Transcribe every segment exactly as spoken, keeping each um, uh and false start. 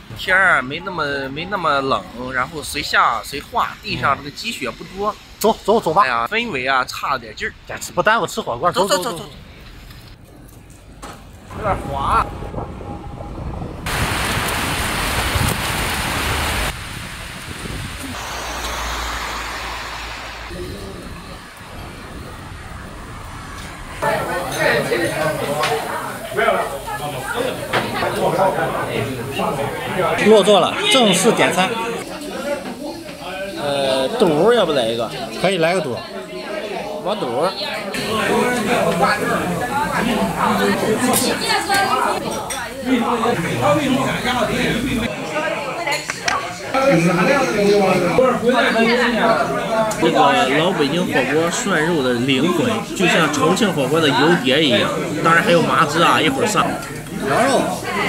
天儿没那么没那么冷，然后随下随化，地上这个积雪不多。 走走走吧。 哎呀，氛围啊差了点劲儿， 不耽误吃火锅。 走走走走。有点滑。 落座了，正式点餐。 呃，肚要不来一个？ 可以来个肚。 王肚。这个老北京火锅涮肉的灵魂，就像重庆火锅的油碟一样，当然还有麻汁啊，一会儿上。 羊肉。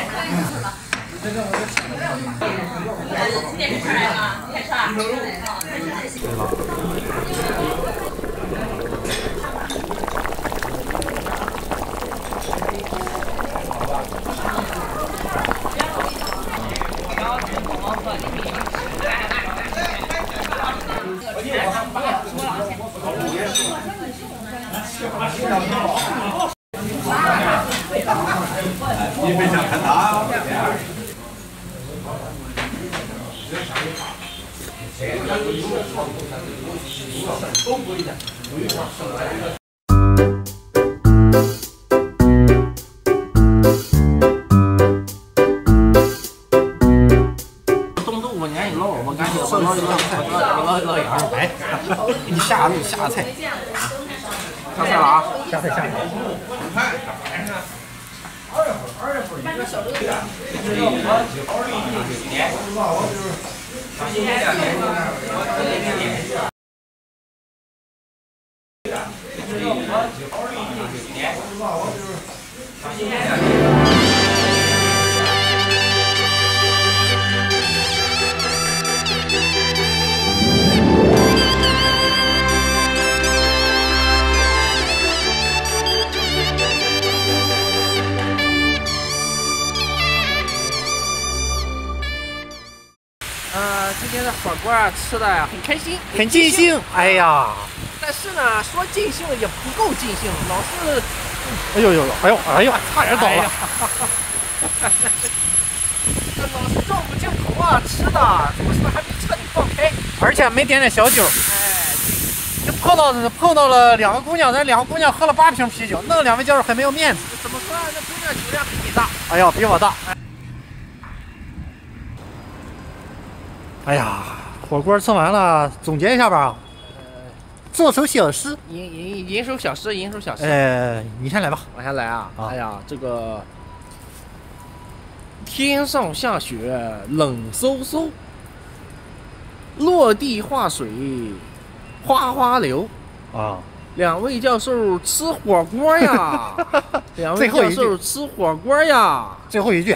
你分享看他。 冻豆腐年一捞，我赶紧捞一捞捞一捞一捞。 哎，你下肉下菜。 下菜了啊！ 下菜下菜。 呃，今天的火锅啊吃的很开心， 很尽兴。哎呀， 但是呢，说尽兴也不够尽兴，老是， 哎呦呦呦，哎呦哎呦，差点倒了。 这老是绕不进头啊，吃的怎么说还没彻底放开， 而且没点点小酒。 哎， 这碰到碰到了两个姑娘，咱两个姑娘喝了八瓶啤酒，弄两位教授很没有面子。 怎么说呢？这姑娘酒量比你大。 哎呀，比我大。哎呀，火锅吃完了，总结一下吧。呃，做首小诗。 吟吟吟首小诗，吟首小诗。 呃，你先来吧。 我先来啊。 啊哎呀，这个天上下雪，冷飕飕，落地化水，哗哗流。 啊， 两位教授吃火锅呀！两位教授吃火锅呀！ 最后一句。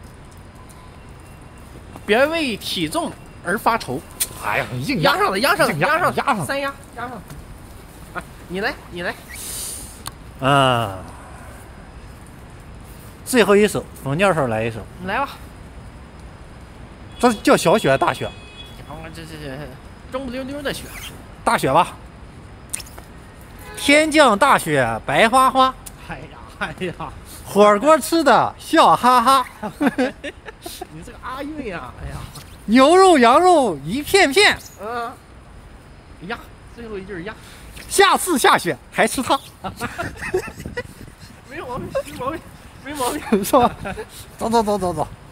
别为体重而发愁。 哎呀，硬压上了，压上了，压上了， 压上， 三压，压上了。啊，你来，你来。 啊，最后一首，冯教授来一首。 你来吧。 这叫小雪大雪？ 这这这中不溜溜的雪。 大雪吧。天降大雪白花花。 哎呀，哎呀， 火锅吃的笑哈哈。 你这个阿韵呀，哎呀。 牛肉羊肉一片片。 嗯。压，最后一句压。 下次下雪还吃它。 没毛病，没毛病，没毛病， 是吧？走走走走走。